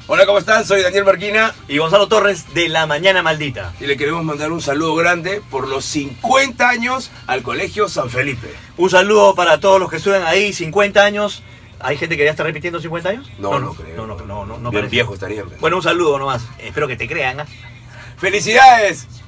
Hola, ¿cómo están? Soy Daniel Marquina y Gonzalo Torres de La Mañana Maldita. y le queremos mandar un saludo grande por los 50 años al Colegio San Felipe. Un saludo para todos los que estudian ahí, 50 años. ¿Hay gente que ya está repitiendo 50 años? No creo. No Bien parece. viejo estarían. Bueno, un saludo nomás. Espero que te crean. ¡Felicidades!